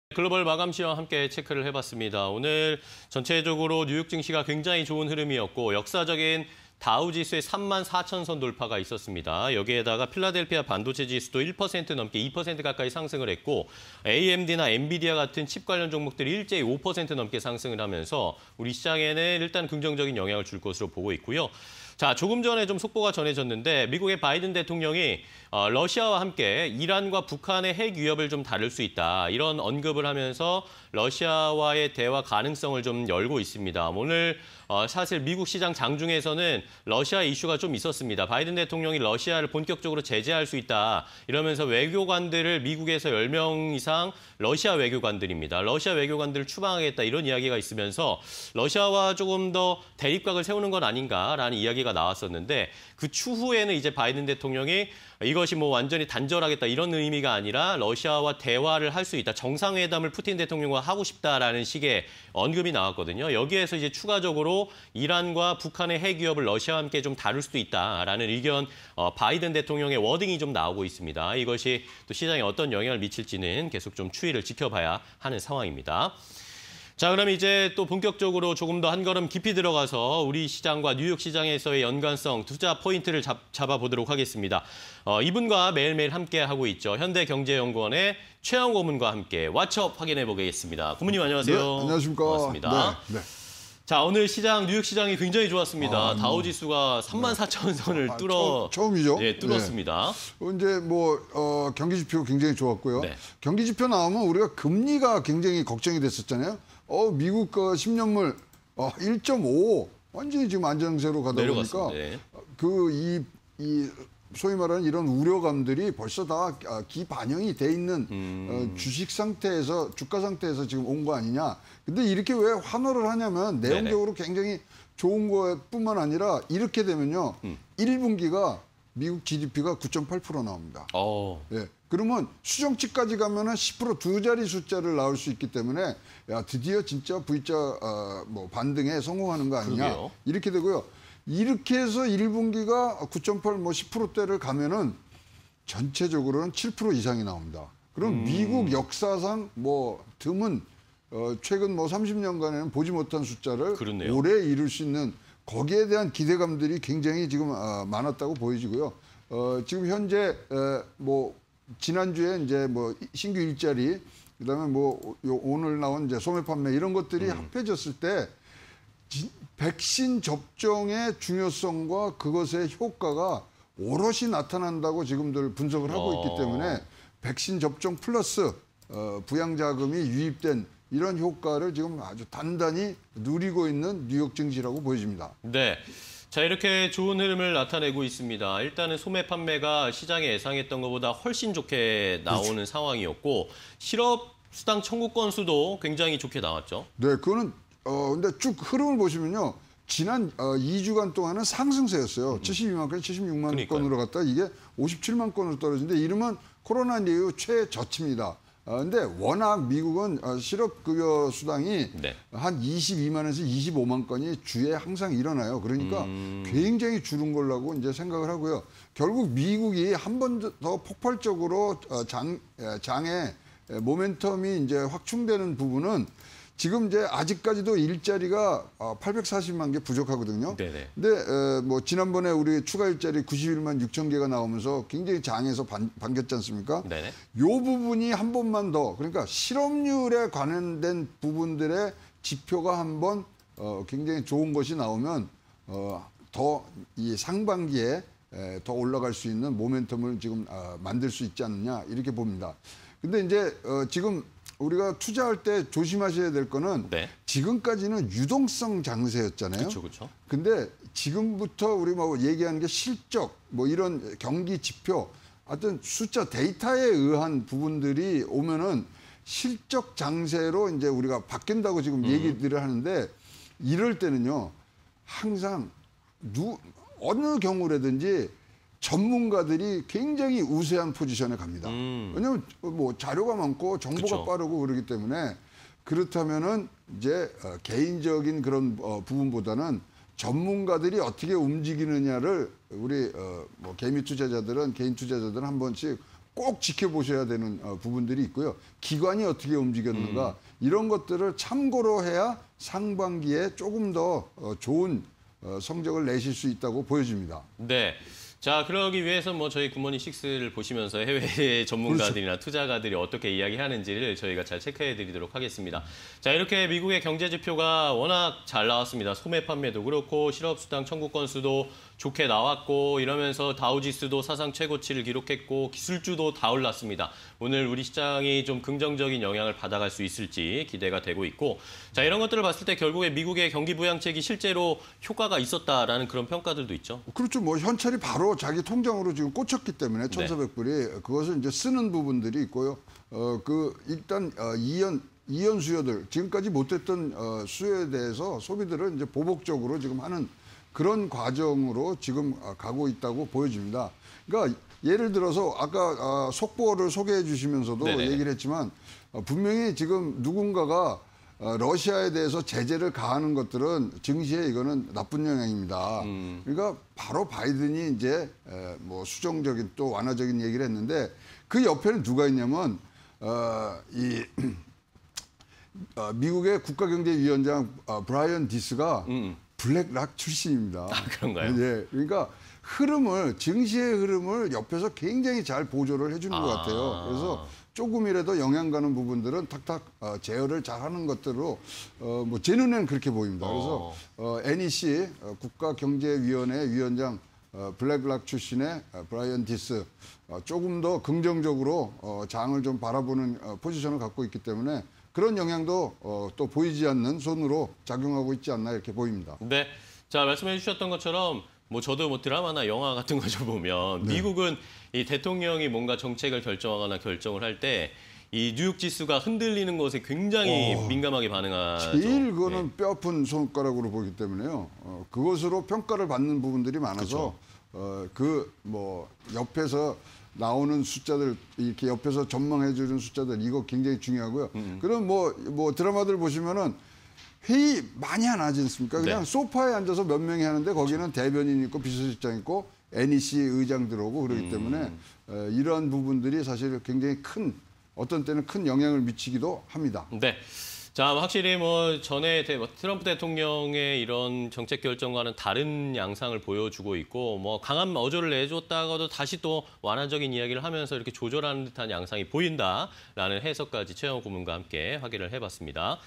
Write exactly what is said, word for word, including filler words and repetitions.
글로벌 마감 시황 함께 체크를 해봤습니다. 오늘 전체적으로 뉴욕 증시가 굉장히 좋은 흐름이었고 역사적인 다우 지수의 삼만 사천 선 돌파가 있었습니다. 여기에다가 필라델피아 반도체 지수도 일 퍼센트 넘게 이 퍼센트 가까이 상승을 했고 에이엠디나 엔비디아 같은 칩 관련 종목들이 일제히 오 퍼센트 넘게 상승을 하면서 우리 시장에는 일단 긍정적인 영향을 줄 것으로 보고 있고요. 자, 조금 전에 좀 속보가 전해졌는데 미국의 바이든 대통령이 어, 러시아와 함께 이란과 북한의 핵 위협을 좀 다룰 수 있다. 이런 언급을 하면서 러시아와의 대화 가능성을 좀 열고 있습니다. 오늘 어, 사실 미국 시장 장중에서는 러시아 이슈가 좀 있었습니다. 바이든 대통령이 러시아를 본격적으로 제재할 수 있다. 이러면서 외교관들을 미국에서 열 명 이상 러시아 외교관들입니다. 러시아 외교관들을 추방하겠다 이런 이야기가 있으면서 러시아와 조금 더 대립각을 세우는 건 아닌가라는 이야기가 나왔었는데 그 추후에는 이제 바이든 대통령이 이것이 뭐 완전히 단절하겠다 이런 의미가 아니라 러시아와 대화를 할 수 있다. 정상회담을 푸틴 대통령과 하고 싶다라는 식의 언급이 나왔거든요. 여기에서 이제 추가적으로 이란과 북한의 핵 위협을 러시아와 함께 좀 다룰 수도 있다라는 의견 어, 바이든 대통령의 워딩이 좀 나오고 있습니다. 이것이 또 시장에 어떤 영향을 미칠지는 계속 좀 추이를 지켜봐야 하는 상황입니다. 자, 그럼 이제 또 본격적으로 조금 더 한 걸음 깊이 들어가서 우리 시장과 뉴욕 시장에서의 연관성, 투자 포인트를 잡, 잡아보도록 하겠습니다. 어, 이분과 매일매일 함께하고 있죠. 현대경제연구원의 최영 고문과 함께 왓츠업 확인해 보겠습니다. 고문님 안녕하세요. 네, 안녕하십니까. 반갑습니다. 네, 네. 자, 오늘 시장, 뉴욕 시장이 굉장히 좋았습니다. 아, 다우 지수가 삼만 사천 선을 아, 뚫어 처음, 처음이죠. 네, 뚫었습니다. 네. 이제 뭐 어, 경기 지표 굉장히 좋았고요. 네. 경기 지표 나오면 우리가 금리가 굉장히 걱정이 됐었잖아요. 어, 미국 그 십 년물 어, 일 점 오오 완전히 지금 안정세로 가다 내려갔습니다. 보니까 네. 그 이 이 소위 말하는 이런 우려감들이 벌써 다 기반영이 돼 있는 음. 어, 주식 상태에서 주가 상태에서 지금 온 거 아니냐. 근데 이렇게 왜 환호를 하냐면 내용적으로 네네. 굉장히 좋은 것뿐만 아니라 이렇게 되면요. 음. 일 분기가 미국 지디피가 구 점 팔 퍼센트 나옵니다. 오. 예. 그러면 수정치까지 가면은 십 퍼센트 두 자리 숫자를 나올 수 있기 때문에 야 드디어 진짜 V자 어, 뭐 반등에 성공하는 거 아니냐. 그러게요. 이렇게 되고요. 이렇게 해서 일 분기가 구 점 팔 뭐 십 퍼센트대를 가면은 전체적으로는 칠 퍼센트 이상이 나옵니다. 그럼 음. 미국 역사상 뭐 드문 어, 최근 뭐 삼십 년간에는 보지 못한 숫자를 그렇네요. 올해 이룰 수 있는 거기에 대한 기대감들이 굉장히 지금 어, 많았다고 보여지고요. 어, 지금 현재 에, 뭐 지난주에 이제 뭐 신규 일자리 그다음에 뭐 요, 오늘 나온 이제 소매 판매 이런 것들이 음. 합해졌을 때 지, 백신 접종의 중요성과 그것의 효과가 오롯이 나타난다고 지금들 분석을 하고 어. 있기 때문에 백신 접종 플러스 어, 부양자금이 유입된 이런 효과를 지금 아주 단단히 누리고 있는 뉴욕 증시라고 보여집니다. 네. 자, 이렇게 좋은 흐름을 나타내고 있습니다. 일단은 소매 판매가 시장에 예상했던 것보다 훨씬 좋게 나오는 그렇죠. 상황이었고 실업 수당 청구 건수도 굉장히 좋게 나왔죠. 네, 그거는 어 근데 쭉 흐름을 보시면요. 지난 어, 이 주간 동안은 상승세였어요. 음. 칠십이만 건, 칠십육만 그러니까요. 건으로 갔다 이게 오십칠만 건으로 떨어지는데 이러면 코로나 이후 최저치입니다. 그런데 어, 워낙 미국은 어, 실업급여 수당이 네. 한 이십이만에서 이십오만 건이 주에 항상 일어나요. 그러니까 음... 굉장히 줄은 걸라고 이제 생각을 하고요. 결국 미국이 한 번 더 폭발적으로 어, 장, 장에 모멘텀이 이제 확충되는 부분은 지금 이제 아직까지도 일자리가 팔백사십만 개 부족하거든요. 네네. 근데 에, 뭐 지난번에 우리 추가 일자리 구십일만 육천 개가 나오면서 굉장히 장에서 반, 반겼지 않습니까? 네네. 요 부분이 한 번만 더 그러니까 실업률에 관련된 부분들의 지표가 한번 어, 굉장히 좋은 것이 나오면 어, 더 이 상반기에 에, 더 올라갈 수 있는 모멘텀을 지금 어, 만들 수 있지 않느냐 이렇게 봅니다. 근데 이제 어, 지금 우리가 투자할 때 조심하셔야 될 거는 네. 지금까지는 유동성 장세였잖아요. 그렇죠, 그렇죠. 근데 지금부터 우리 뭐 얘기하는 게 실적, 뭐 이런 경기 지표, 하여튼 숫자 데이터에 의한 부분들이 오면은 실적 장세로 이제 우리가 바뀐다고 지금 음. 얘기들을 하는데 이럴 때는요 항상 누 어느 경우라든지 전문가들이 굉장히 우세한 포지션에 갑니다. 음. 왜냐하면 뭐 자료가 많고 정보가 그쵸. 빠르고 그러기 때문에 그렇다면은 이제 어, 개인적인 그런 어, 부분보다는 전문가들이 어떻게 움직이느냐를 우리 어, 뭐 개미 투자자들은 개인 투자자들은 한 번씩 꼭 지켜보셔야 되는 어, 부분들이 있고요. 기관이 어떻게 움직였는가 음. 이런 것들을 참고로 해야 상반기에 조금 더 어, 좋은 어, 성적을 내실 수 있다고 보여집니다. 네. 자, 그러기 위해서 뭐 저희 굿모닝 식스를 보시면서 해외 전문가들이나 그렇죠. 투자가들이 어떻게 이야기하는지를 저희가 잘 체크해 드리도록 하겠습니다. 자, 이렇게 미국의 경제 지표가 워낙 잘 나왔습니다. 소매 판매도 그렇고 실업수당 청구 건수도 좋게 나왔고 이러면서 다우지수도 사상 최고치를 기록했고 기술주도 다 올랐습니다. 오늘 우리 시장이 좀 긍정적인 영향을 받아갈 수 있을지 기대가 되고 있고 자, 이런 것들을 봤을 때 결국에 미국의 경기 부양책이 실제로 효과가 있었다라는 그런 평가들도 있죠. 그렇죠. 뭐 현찰이 바로 자기 통장으로 지금 꽂혔기 때문에 천사백 불이 그것을 이제 쓰는 부분들이 있고요. 어 그 일단 어, 이연 이연 수요들 지금까지 못했던 어, 수요에 대해서 소비들을 이제 보복적으로 지금 하는 그런 과정으로 지금 어, 가고 있다고 보여집니다. 그러니까 예를 들어서 아까 어, 속보를 소개해 주시면서도 네네. 얘기를 했지만 어, 분명히 지금 누군가가 어, 러시아에 대해서 제재를 가하는 것들은 증시에 이거는 나쁜 영향입니다. 음. 그러니까 바로 바이든이 이제 에, 뭐 수정적인 또 완화적인 얘기를 했는데 그 옆에는 누가 있냐면 어, 이 어, 미국의 국가경제위원장 어, 브라이언 디스가 음. 블랙락 출신입니다. 아, 그런가요? 예, 그러니까 흐름을 증시의 흐름을 옆에서 굉장히 잘 보조를 해주는 아. 것 같아요. 그래서 조금이라도 영향 가는 부분들은 탁탁 어, 제어를 잘하는 것들로 어, 뭐 제 눈에는 그렇게 보입니다. 그래서 어, 엔이씨 어, 국가경제위원회 위원장 어, 블랙락 출신의 어, 브라이언 디스 어, 조금 더 긍정적으로 어, 장을 좀 바라보는 어, 포지션을 갖고 있기 때문에 그런 영향도 어, 또 보이지 않는 손으로 작용하고 있지 않나 이렇게 보입니다. 네. 자, 말씀해 주셨던 것처럼 뭐 저도 뭐 드라마나 영화 같은 거 좀 보면 네. 미국은 이 대통령이 뭔가 정책을 결정하거나 결정을 할 때 이 뉴욕 지수가 흔들리는 것에 굉장히 어, 민감하게 반응하죠. 제일 그거는 네. 뼈아픈 손가락으로 보기 때문에요. 어, 그것으로 평가를 받는 부분들이 많아서 어, 그 뭐 옆에서 나오는 숫자들 이렇게 옆에서 전망해 주는 숫자들 이거 굉장히 중요하고요. 음. 그럼 뭐 뭐 드라마들 보시면은 회의 많이 안 하지 않습니까? 그냥 네. 소파에 앉아서 몇 명이 하는데 거기는 대변인 있고 비서실장 있고 엔이씨 의장 들어오고 그러기 음. 때문에 어, 이러한 부분들이 사실 굉장히 큰 어떤 때는 큰 영향을 미치기도 합니다. 네. 자, 확실히 뭐 전에 대- 트럼프 대통령의 이런 정책 결정과는 다른 양상을 보여주고 있고 뭐 강한 어조를 내줬다가도 다시 또 완화적인 이야기를 하면서 이렇게 조절하는 듯한 양상이 보인다라는 해석까지 최영호 고문과 함께 확인을 해봤습니다.